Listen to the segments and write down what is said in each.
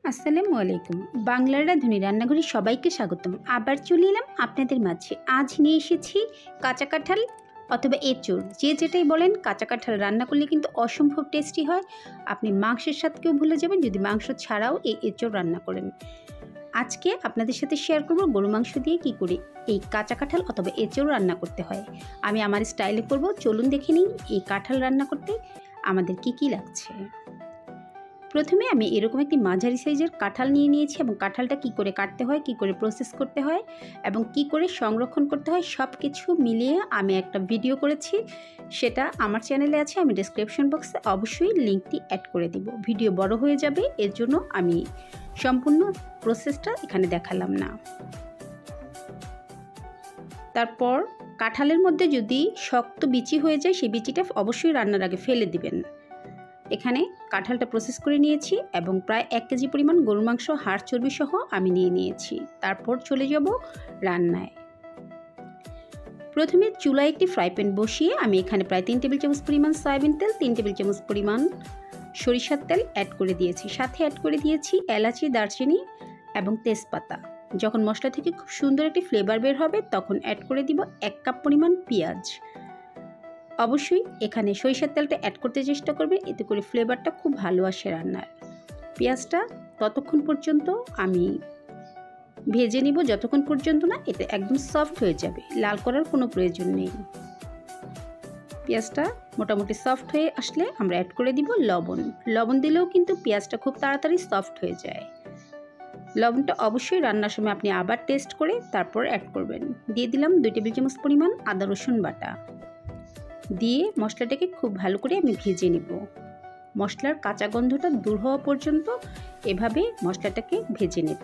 আসসালামু আলাইকুম। বাংলার রাঁধুনি রান্নাঘরে সবাইকে স্বাগতম। আবার চলে এলাম আপনাদের মাঝে। আজ নিয়ে এসেছি কাঁচা কাঁঠাল অথবা এঁচোড়, যে যেটাই বলেন। কাঁচা কাঁঠাল রান্না করলে কিন্তু অসম্ভব টেস্টি হয়। আপনি মাংসের স্বাদকেও ভুলে যাবেন যদি মাংস ছাড়াও এই এঁচোড় রান্না করেন। আজকে আপনাদের সাথে শেয়ার করব গরু মাংস দিয়ে কী করে এই কাঁচা কাঁঠাল অথবা এঁচোড় রান্না করতে হয়। আমি আমার স্টাইলে করব, চলুন দেখে নিই এই কাঁঠাল রান্না করতে আমাদের কি কি লাগছে। প্রথমে আমি এরকম একটি মাঝারি সাইজের কাঁঠাল নিয়ে নিয়েছি এবং কাঁঠালটা কী করে কাটতে হয়, কী করে প্রসেস করতে হয় এবং কী করে সংরক্ষণ করতে হয় সব কিছু মিলিয়ে আমি একটা ভিডিও করেছি। সেটা আমার চ্যানেলে আছে, আমি ডেসক্রিপশন বক্সে অবশ্যই লিঙ্কটি অ্যাড করে দিব। ভিডিও বড় হয়ে যাবে, এর জন্য আমি সম্পূর্ণ প্রসেসটা এখানে দেখালাম না। তারপর কাঁঠালের মধ্যে যদি শক্ত বিচি হয়ে যায় সেই বিচিটা অবশ্যই রান্নার আগে ফেলে দিবেন। এখানে কাঁঠালটা প্রসেস করে নিয়েছি এবং প্রায় 1 কেজি পরিমাণ গরুর মাংস হাড় চর্বি সহ আমি নিয়ে নিয়েছি। তারপর চলে যাব রান্নায়। প্রথমে চুলায় একটি ফ্রাই প্যান বসিয়ে আমি এখানে প্রায় 3 টেবিল চামচ পরিমাণ সয়াবিন তেল, 3 টেবিল চামচ পরিমাণ সরিষার তেল অ্যাড করে দিয়েছি। সাথে অ্যাড করে দিয়েছি এলাচি, দারচিনি এবং তেজপাতা। যখন মশলা থেকে খুব সুন্দর একটি ফ্লেভার বের হবে তখন অ্যাড করে দিব 1 কাপ পরিমাণ পেঁয়াজ। অবশ্যই এখানে সরিষার তেলটা অ্যাড করতে চেষ্টা করবে, এতে করে ফ্লেভারটা খুব ভালো আসে রান্নার। পেঁয়াজটা ততক্ষণ পর্যন্ত আমি ভেজে নিব যতক্ষণ পর্যন্ত না এটা একদম সফট হয়ে যাবে। লাল করার কোনো প্রয়োজন নেই। পেঁয়াজটা মোটামুটি সফট হয়ে আসলে আমরা অ্যাড করে দিব লবণ। লবণ দিলেও কিন্তু পেঁয়াজটা খুব তাড়াতাড়ি সফট হয়ে যায়। লবণটা অবশ্যই রান্নার সময় আপনি আবার টেস্ট করে তারপর অ্যাড করবেন। দিয়ে দিলাম 2 টেবিল চামচ পরিমাণ আদা রসুন বাটা। দিয়ে মশলাটাকে খুব ভালো করে আমি ভেজে নিব। মশলার কাঁচা গন্ধটা দূর হওয়া পর্যন্ত এভাবে মশলাটাকে ভেজে নেব।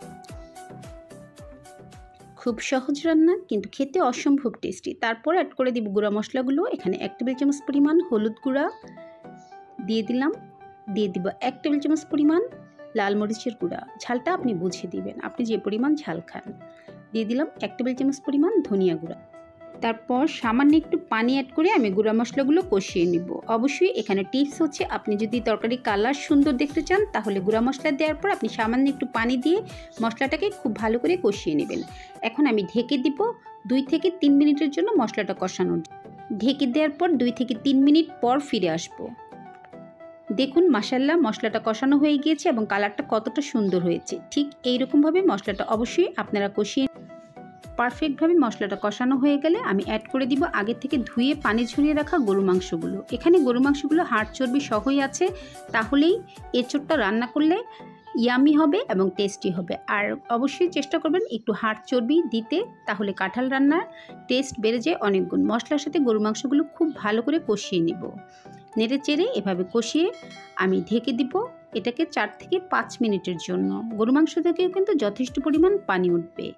খুব সহজ রান্না কিন্তু খেতে অসম্ভব টেস্টি। তারপর অ্যাড করে দিব গুঁড়া মশলাগুলো। এখানে 1 টেবিল চামচ পরিমাণ হলুদ গুঁড়া দিয়ে দিলাম। দিয়ে দিব 1 টেবিল চামচ পরিমাণ লাল মরিচের গুঁড়া। ঝালটা আপনি বুঝে দিবেন, আপনি যে পরিমাণ ঝাল খান। দিয়ে দিলাম 1 টেবিল চামচ পরিমাণ ধনিয়া গুঁড়া। তারপর সামান্য একটু পানি অ্যাড করে আমি গুঁড়া মশলাগুলো কষিয়ে নিব। অবশ্যই এখানে টিপস হচ্ছে, আপনি যদি তরকারি কালার সুন্দর দেখতে চান তাহলে গুঁড়া মশলা দেওয়ার পর আপনি সামান্য একটু পানি দিয়ে মশলাটাকে খুব ভালো করে কষিয়ে নেবেন। এখন আমি ঢেকে দিব 2 থেকে 3 মিনিটের জন্য মশলাটা কষানোর। ঢেকে দেওয়ার পর 2 থেকে 3 মিনিট পর ফিরে আসব। দেখুন মাশাআল্লাহ মশলাটা কষানো হয়ে গিয়েছে এবং কালারটা কতটা সুন্দর হয়েছে। ঠিক এইরকমভাবে মশলাটা অবশ্যই আপনারা কষিয়ে পারফেক্টভাবে মশলাটা কষানো হয়ে গেলে আমি অ্যাড করে দিব আগে থেকে ধুয়ে পানি ঝরিয়ে রাখা গরু মাংসগুলো। এখানে গরু মাংসগুলো হাড় চর্বি সহই আছে, তাহলেই এঁচোড়টা রান্না করলে ইয়ামি হবে এবং টেস্টি হবে। আর অবশ্যই চেষ্টা করবেন একটু হাড় চর্বি দিতে, তাহলে কাঁঠাল রান্নার টেস্ট বেড়ে যায় অনেক গুণ। মশলার সাথে গরু মাংসগুলো খুব ভালো করে কষিয়ে নিব। নেড়ে চেড়ে এভাবে কষিয়ে আমি ঢেকে দিব এটাকে 4 থেকে 5 মিনিটের জন্য। গরু মাংস থেকেও কিন্তু যথেষ্ট পরিমাণ পানি উঠবে।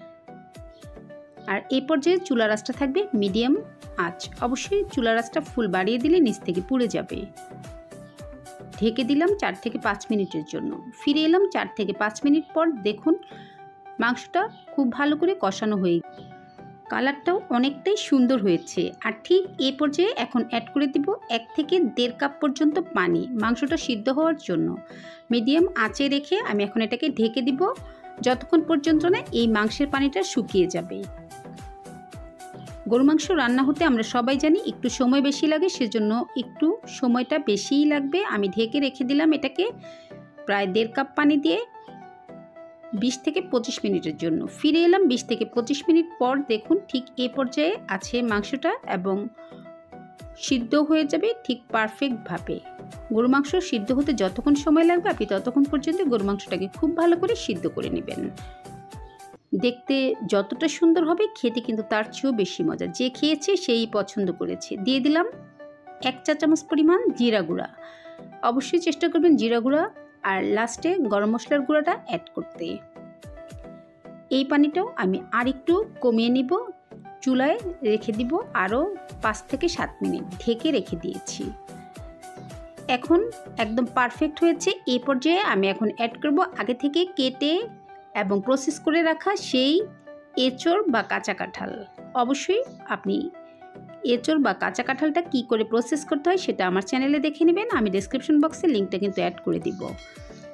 আর এই পর্যায়ে চুলার আঁচটা থাকবে মিডিয়াম আঁচ। অবশ্যই চুলার আঁচটা ফুল বাড়িয়ে দিলে নিচ থেকে পুড়ে যাবে। ঢেকে দিলাম 4 থেকে 5 মিনিটের জন্য। ফিরে এলাম 4 থেকে 5 মিনিট পর। দেখুন মাংসটা খুব ভালো করে কষানো হয়ে কালারটাও অনেকটাই সুন্দর হয়েছে। আর ঠিক এই পর্যায়ে এখন অ্যাড করে দিব 1 থেকে 1.5 কাপ পর্যন্ত পানি মাংসটা সিদ্ধ হওয়ার জন্য। মিডিয়াম আঁচে রেখে আমি এখন এটাকে ঢেকে দিব যতক্ষণ পর্যন্ত না এই মাংসের পানিটা শুকিয়ে যাবে। গরু মাংস রান্না হতে আমরা সবাই জানি একটু সময় বেশি লাগে, সেজন্য একটু সময়টা বেশিই লাগবে। আমি ঢেকে রেখে দিলাম এটাকে প্রায় 1.5 কাপ পানি দিয়ে 20 থেকে 25 মিনিটের জন্য। ফিরে এলাম 20 থেকে 25 মিনিট পর। দেখুন ঠিক এই পর্যায়ে আছে মাংসটা এবং সিদ্ধ হয়ে যাবে ঠিক পারফেক্টভাবে। গরু মাংস সিদ্ধ হতে যতক্ষণ সময় লাগবে আপনি ততক্ষণ পর্যন্ত গরু মাংসটাকে খুব ভালো করে সিদ্ধ করে নেবেন। দেখতে যতটা সুন্দর হবে খেতে কিন্তু তার চেয়েও বেশি মজা। যে খেয়েছে সেই পছন্দ করেছে। দিয়ে দিলাম 1 চা চামচ পরিমাণ জিরা গুঁড়া। অবশ্যই চেষ্টা করবেন জিরা গুঁড়া আর লাস্টে গরম মশলার গুঁড়াটা অ্যাড করতে। এই পানিটাও আমি আর একটু কমিয়ে নিব। চুলায় রেখে দিব আরও 5 থেকে 7 মিনিট ঢেকে রেখে দিয়েছি। এখন একদম পারফেক্ট হয়েছে। এই পর্যায়ে আমি এখন অ্যাড করব আগে থেকে কেটে এবং প্রসেস করে রাখা সেই এঁচোড় বা কাঁচা কাঁঠাল। অবশ্যই আপনি এঁচোড় বা কাঁচা কাঁঠালটা কী করে প্রসেস করতে হয় সেটা আমার চ্যানেলে দেখে নেবেন। আমি ডেসক্রিপশন বক্সে লিঙ্কটা কিন্তু অ্যাড করে দিব।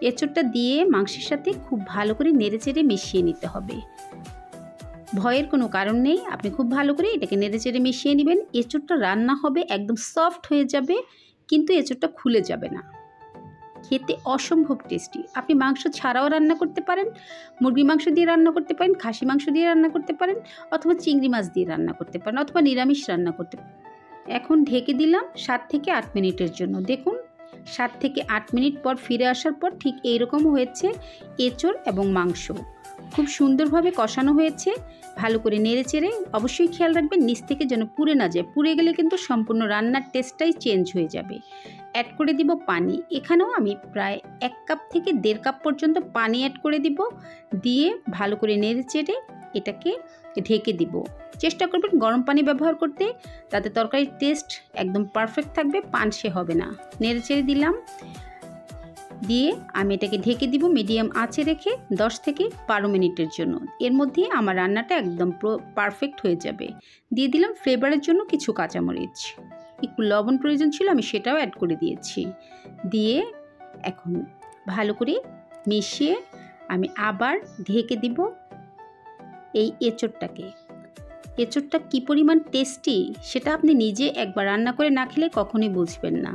এঁচোড়টা দিয়ে মাংসের সাথে খুব ভালো করে নেড়েচেড়ে মিশিয়ে নিতে হবে। ভয়ের কোনো কারণ নেই, আপনি খুব ভালো করে এটাকে নেড়েচেড়ে মিশিয়ে নেবেন। এঁচোড়টা রান্না হবে একদম সফট হয়ে যাবে, কিন্তু এঁচোড়টা খুলে যাবে না। খেতে অসম্ভব টেস্টি। আপনি মাংস ছাড়াও রান্না করতে পারেন, মুরগির মাংস দিয়ে রান্না করতে পারেন, খাসি মাংস দিয়ে রান্না করতে পারেন, অথবা চিংড়ি মাছ দিয়ে রান্না করতে পারেন, অথবা নিরামিষ রান্না করতে পারেন। এখন ঢেকে দিলাম 7 থেকে 8 মিনিটের জন্য। দেখুন 7 থেকে 8 মিনিট পর ফিরে আসার পর ঠিক এইরকম হয়েছে এঁচোড় এবং মাংস। খুব সুন্দরভাবে কষানো হয়েছে। ভালো করে নেড়েচেড়ে অবশ্যই খেয়াল রাখবেন নিচ থেকে যেন পুড়ে না যায়, পুড়ে গেলে কিন্তু সম্পূর্ণ রান্নার টেস্টটাই চেঞ্জ হয়ে যাবে। অ্যাড করে দিব পানি। এখানেও আমি প্রায় 1 কাপ থেকে 1.5 কাপ পর্যন্ত পানি অ্যাড করে দিব। দিয়ে ভালো করে নেড়েচেড়ে এটাকে ঢেকে দিব। চেষ্টা করবেন গরম পানি ব্যবহার করতে, তাতে তরকারির টেস্ট একদম পারফেক্ট থাকবে, পানসে হবে না। নেড়েচেড়ে দিলাম, দিয়ে আমি এটাকে ঢেকে দিব মিডিয়াম আঁচে রেখে 10 থেকে 12 মিনিটের জন্য। এর মধ্যে আমার রান্নাটা একদম পারফেক্ট হয়ে যাবে। দিয়ে দিলাম ফ্লেভারের জন্য কিছু কাঁচামরিচ, একটু লবণ প্রয়োজন ছিল, আমি সেটাও অ্যাড করে দিয়েছি। দিয়ে এখন ভালো করে মিশিয়ে আমি আবার ঢেকে দিব এই এঁচোড়টাকে। এঁচোড়টা কী পরিমাণ টেস্টি সেটা আপনি নিজে একবার রান্না করে না খেলে কখনোই বুঝবেন না।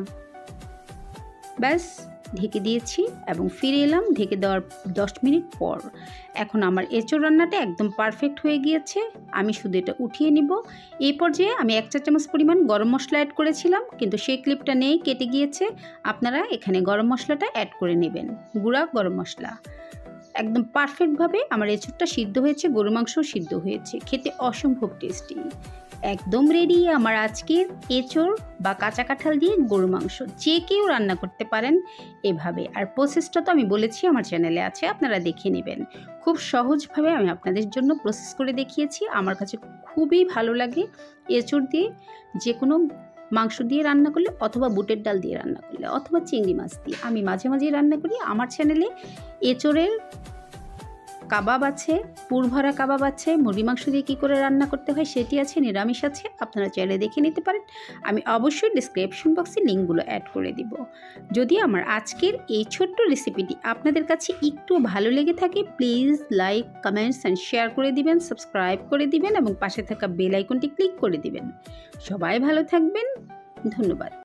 ব্যাস, ঢেকে দিয়েছি এবং ফিরে এলাম ঢেকে দেওয়ার 10 মিনিট পর। এখন আমার এঁচোড় রান্নাটা একদম পারফেক্ট হয়ে গিয়েছে। আমি শুধু এটা উঠিয়ে নিব। এই পর্যায়ে আমি 1 চা চামচ পরিমাণ গরম মশলা অ্যাড করেছিলাম, কিন্তু সেই ক্লিপটা নেই, কেটে গিয়েছে। আপনারা এখানে গরম মশলাটা অ্যাড করে নেবেন, গুঁড়া গরম মশলা। একদম পারফেক্টভাবে আমার এঁচোড়টা সিদ্ধ হয়েছে, গরু মাংসও সিদ্ধ হয়েছে, খেতে অসম্ভব টেস্টি। একদম রেডি আমার আজকের এঁচোড় বা কাঁচা কাঁঠাল দিয়ে গরু মাংস। যে কেউ রান্না করতে পারেন এভাবে। আর প্রসেসটা তো আমি বলেছি আমার চ্যানেলে আছে, আপনারা দেখে নেবেন। খুব সহজভাবে আমি আপনাদের জন্য প্রসেস করে দেখিয়েছি। আমার কাছে খুবই ভালো লাগে এঁচোড় দিয়ে যে কোনো মাংস দিয়ে রান্না করলে, অথবা বুটের ডাল দিয়ে রান্না করলে, অথবা চিংড়ি মাছ দিয়ে। আমি মাঝে মাঝেই রান্না করি। আমার চ্যানেলে এঁচোড়ের কাবাব আছে, পুরভরা কাবাব আছে, মুরগি মাংস দিয়ে কী করে রান্না করতে হয় সেটি আছে, নিরামিষ আছে, আপনারা চাইলে দেখে নিতে পারেন। আমি অবশ্যই ডিসক্রিপশন বক্সে লিঙ্কগুলো অ্যাড করে দিব। যদি আমার আজকের এই ছোট্ট রেসিপিটি আপনাদের কাছে একটু ভালো লেগে থাকে, please like, comments and share করে দিবেন, সাবস্ক্রাইব করে দিবেন এবং পাশে থাকা বেল আইকনটি ক্লিক করে দিবেন। সবাই ভালো থাকবেন, ধন্যবাদ।